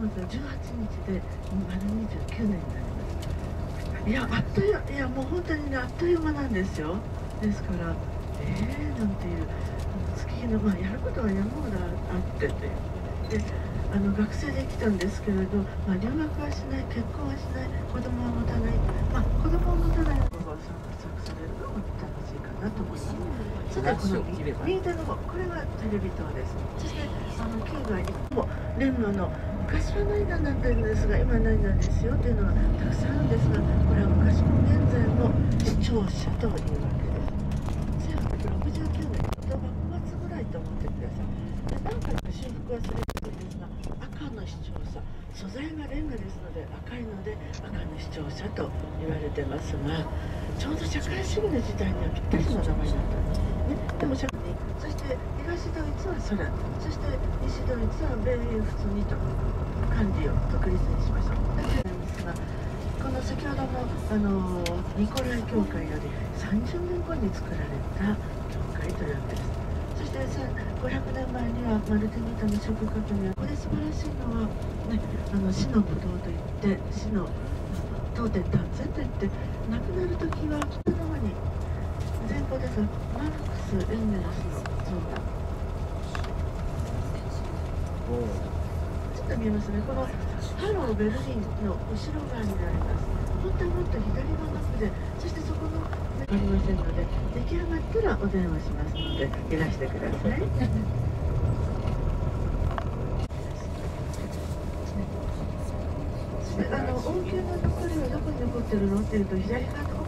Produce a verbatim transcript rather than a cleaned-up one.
がじゅうはちにちで丸にじゅうきゅうねんになります。いや、あっという、いやもう本当にね、あっという間なんですよ。ですから、えーなんていう、あの月日の、まあ、やることは山ほどあってという。で、あの学生で来たんですけれど、まあ、留学はしない、結婚はしない、子供は持たない、まあ、子供を持たないのが参加されるのが楽しいかなと思います。さて、この右手の方、これがテレビ塔です。そして、あの旧外もレンガの昔は何になってるんですが、今何なんですよというのがたくさんあるんですが、これは昔も現在も視聴者というわけです。せんはっぴゃくろくじゅうきゅうねんの幕末ぐらいと思ってください。で、なんか修復はするんですが、赤の視聴者、素材がレンガですので赤いので赤の視聴者と言われてますが、ちょうど社会主義の時代にはぴったりの名前だったんですね。でも社会に、そして東ドイツはソ連、そして西ドイツは米英仏にと管理を独立にしました。だからなんですが、この先ほどのあのニコライ教会よりさんじゅうねんごに作られた教会というわけです。そしてせんごひゃくねんまえにはマルティニータの食革命、ここで素晴らしいのは、ね、あの死のブドウといって死の当店断然といって亡くなる時はこのままに前方ですがマルクス・エンゲルスの像がちょっと見えますね。このハローベルリンの後ろ側になります。本当はもっと左の奥で、そしてそこのありませんので、出来上がったらお電話しますのでいらしてください。あの王宮の残りはどこに残ってるのっていうと、左側の